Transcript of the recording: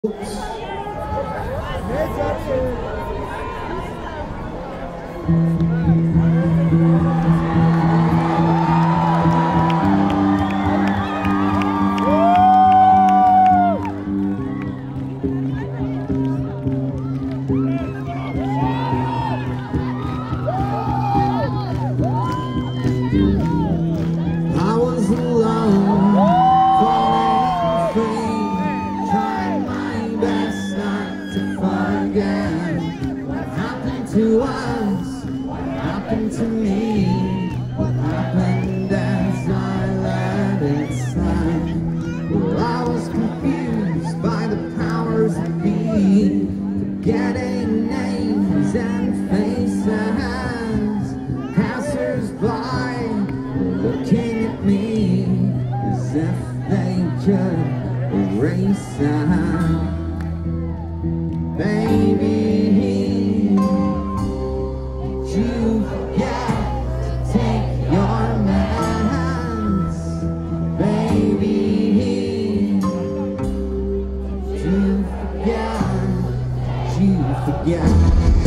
I was alone, falling free, trying my best not to forget what happened to us, what happened to me, what happened as I let it slide. Well, I was confused by the powers that be, forgetting names and faces, passers-by looking at me as if they could erase us. Baby, did you forget to take your meds? Baby, did you forget? Did you forget?